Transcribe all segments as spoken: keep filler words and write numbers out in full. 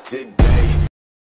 today.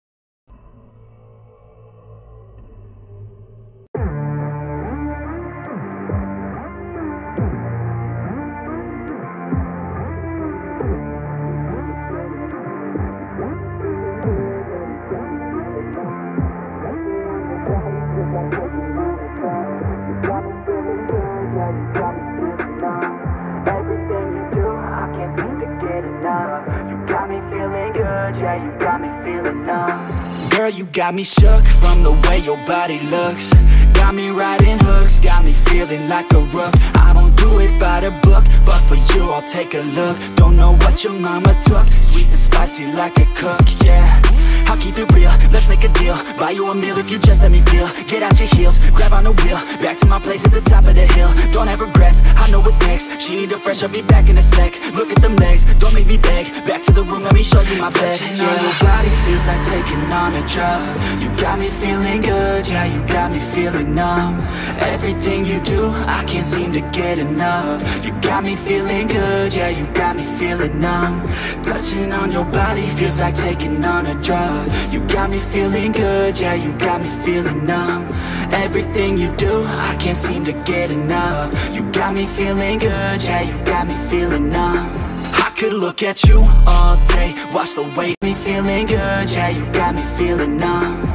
Girl, you got me shook from the way your body looks. Got me riding hooks, got me feeling like a rook. I don't do it by the book, but for you I'll take a look. Don't know what your mama took, sweet and spicy like a cook, yeah. I'll keep it real, let's make a deal. Buy you a meal if you just let me feel. Get out your heels, grab on the wheel. Back to my place at the top of the hill. Don't have regrets, I know what's next. She need a fresh, I'll be back in a sec. Look at them legs, don't make me beg. Back to the room, let me show you my bed. Touching on your body feels like taking on a drug. You got me feeling good, yeah, you got me feeling numb. Everything you do, I can't seem to get enough. You got me feeling good, yeah, you got me feeling numb. Touching on your body feels like taking on a drug. You got me feeling good, yeah, you got me feeling numb. Everything you do, I can't seem to get enough. You got me feeling good, yeah, you got me feeling numb. I could look at you all day, watch the way me feeling good, yeah, you got me feeling numb.